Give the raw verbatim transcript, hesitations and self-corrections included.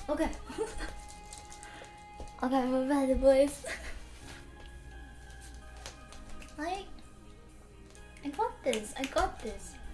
Okay. Okay, we're ready, boys. I I got this. I got this.